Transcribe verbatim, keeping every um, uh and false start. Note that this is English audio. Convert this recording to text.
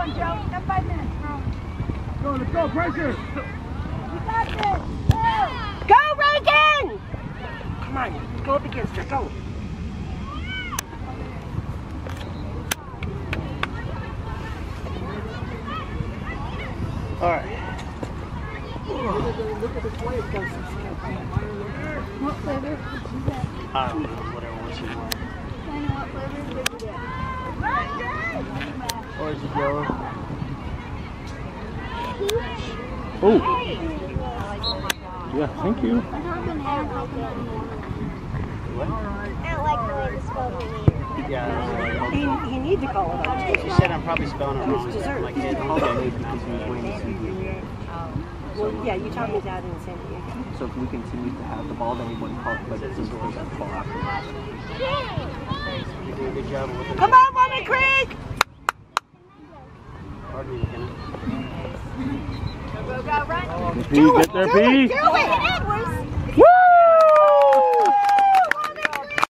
on, Joe. Got five minutes, bro. Go, let's go, pressure. You got this. Go, Reagan! Come on, go up against her, go. All right. Look at the plate. What flavor did you get? I don't know, whatever one she wanted. I know what flavor did you get? Or is it yellow? Oh. Yeah, thank you. I don't like the way this spelled my name. Yeah. He, he needs to call it out. She said I'm probably spelling it wrong. Dessert. Like, yeah, hold on, because he was waiting to see you. Well, yeah, you taught me that in San Diego. So if we continue to have the ball, then we wouldn't call it, but it's just going to fall after that. You do a good job with it. Come on, Lemon Creek! Pardon me, McKenna. Go, go, run. P, get there, P. Do it!